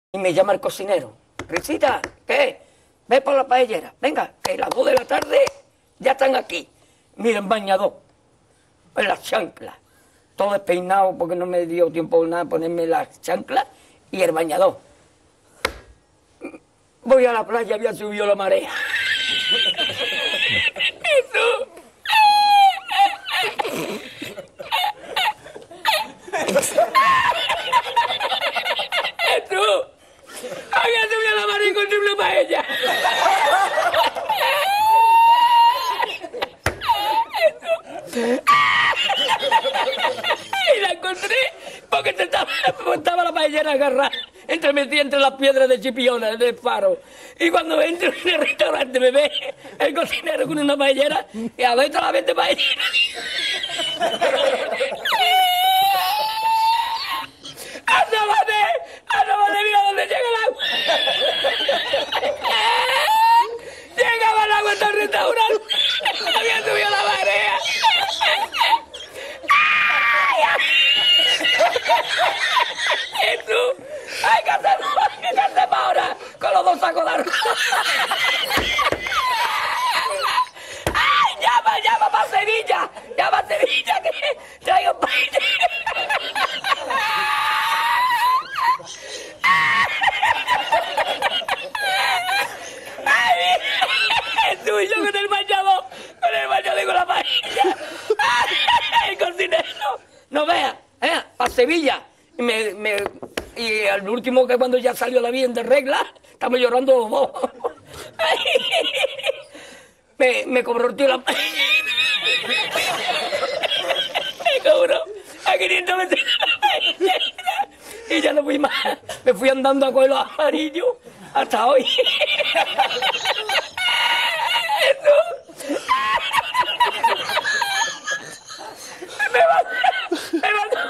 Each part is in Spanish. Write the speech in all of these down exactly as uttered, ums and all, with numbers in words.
Y me llama el cocinero. Risita, ¿qué? Ve por la paellera. Venga, que las dos de la tarde ya están aquí. Miren, bañador. En las chanclas. Todo despeinado porque no me dio tiempo nada ponerme las chanclas y el bañador. Voy a la playa, había subido la marea. Eso. Eso. Había subido la marea y encontré una paella. Y la encontré porque te estaba, estaba la paellera agarrada entre metida entre las piedras de Chipiona, del faro. Y cuando entro en el restaurante me ve el cocinero con una paellera y a ver la vez paellera. ¡Asómate! ¡Asómate! ¡Mira dónde llega el agua! Llegaba el agua hasta el restaurante. Había subido la marea. ¡Jesús! ¡Ay, qué hacemos! ¿Qué hacemos ahora? Con los dos sacos de arroz. ¡Ay, llama, llama para Sevilla! ¡Llama a Sevilla que traigo paella! ¡Ay! Jesús, yo con el bañador, con el bañador y con la paella. ¡Ay, el cocinero! No vea, ¿eh? Para Sevilla. Y, me, me, y al último, que cuando ya salió la bien de regla, estamos llorando los dos. me, me cobró el tío la paella. Me cobró a quinientos veces la paella. Y ya no fui más. Me fui andando a coger los amarillos hasta hoy. Eso. Me mandó, me mandó,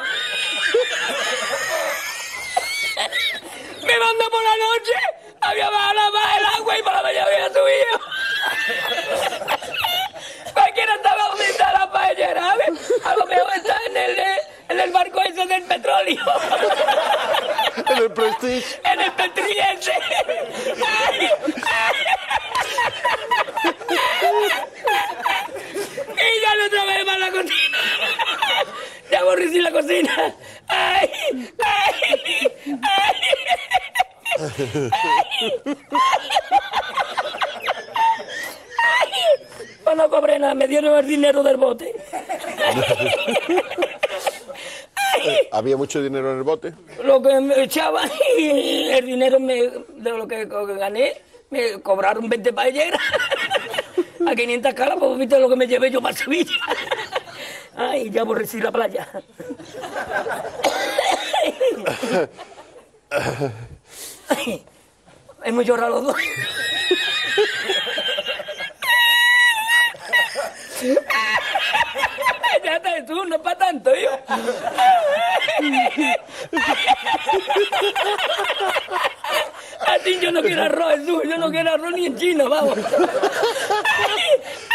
me mandó por la noche, había bajado la más el agua y por la mañana había subido. Cualquiera estaba donde está la paellera, ¿sabes? A lo mejor está en el, en el barco ese del petróleo. En el Prestige. En el Petriense. Y ya no otra vez más la cocina. Ya aborrecí la cocina. Ay, ay, ay. Ay. Pues no cobré nada, me dieron el dinero del bote. ¿Había mucho dinero en el bote? Lo que me echaban y el dinero me, de lo que gané, me cobraron veinte paelleras. A quinientas calas, pues viste lo que me llevé yo para Sevilla. Ay, ya aborrecí la playa. Ay, hemos llorado los dos. Ya está, tú, no es para tanto, yo. A ti yo no quiero arroz, Jesús, yo no quiero arroz ni en chino, vamos.